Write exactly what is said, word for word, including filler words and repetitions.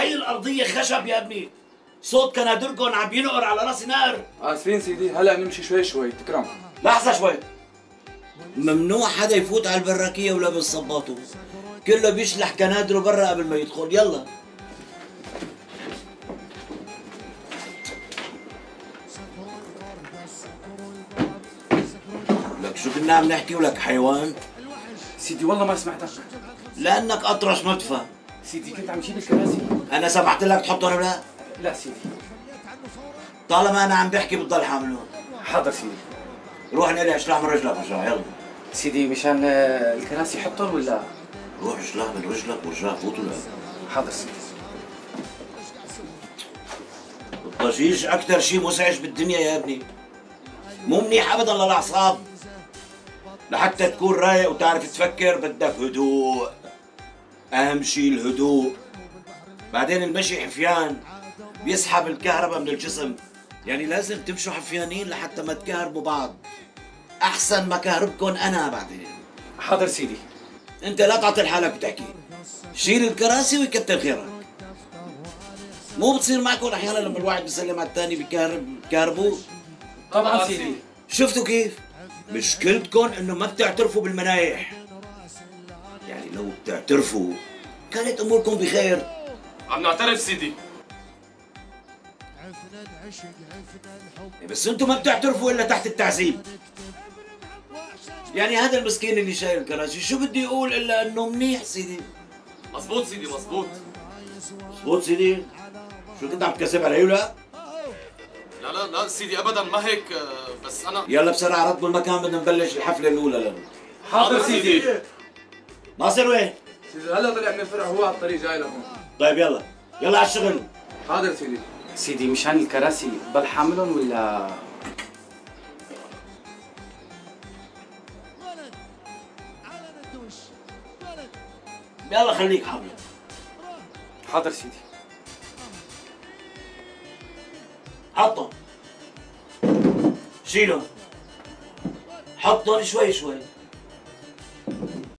هي الارضيه خشب يا ابني، صوت كنادركم عم ينقر على راسي نار. اسفين سيدي، هلا بنمشي شوي شوي تكرم. لحظه شوي، ممنوع حدا يفوت على البراكيه ولابس صباطه، كله بيشلح كنادره برا قبل ما يدخل. يلا لك شو كنا عم نحكي ولك حيوان؟ سيدي والله ما سمعتك. لانك اطرش ما تفهم. سيدي كنت عم شيل الكراسي. انا سمحت لك تحطهم ولا لا؟ لا سيدي. طالما انا عم بحكي بتضل حاملهم. حاضر سيدي. روح نقلع اشلح من رجلك ورجع. يلا سيدي مشان الكراسي حطهم ولا؟ روح اشلح من رجلك ورجع فوت ولا؟ حاضر سيدي. الضجيج اكثر شيء مزعج بالدنيا يا ابني، مو منيح ابدا للاعصاب. لحتى تكون رايق وتعرف تفكر بدك هدوء، اهم شيء الهدوء. بعدين المشي حفيان بيسحب الكهرباء من الجسم، يعني لازم تمشوا حفيانين لحتى ما تكهربوا بعض. احسن ما كهربكم انا بعدين. حاضر سيدي. انت لا تعطي حالك بتحكي، شيل الكراسي ويكتر خيرك. مو بتصير معكم احيانا لما الواحد بيسلم على الثاني بكهرب بكهربوه؟ طبعا سيدي. شفتوا كيف؟ مشكلتكم انه ما بتعترفوا بالمنايح. يعني لو بتعترفوا كانت اموركم بخير. عم نعترف سيدي. بس انتم ما بتعترفوا الا تحت التعذيب. يعني هذا المسكين اللي شايل الكراسي شو بدي يقول الا انه منيح سيدي. مزبوط سيدي مزبوط. مزبوط سيدي. شو كنت عم تكذب علي ولا؟ لا لا لا سيدي ابدا ما هيك، بس انا يلا بسرعه رتبوا المكان، بدنا نبلش الحفله الاولى لنا. حاضر سيدي. ناصر وين؟ سيدي هلا طلع من الفرع، هو على الطريق جاي لهون. طيب يلا يلا على الشغل. حاضر سيدي. سيدي مشان الكراسي بل حاملهم ولا؟ يلا خليك حامل. حاضر سيدي. حطهم، شيلهم، حطهم شوي شوي.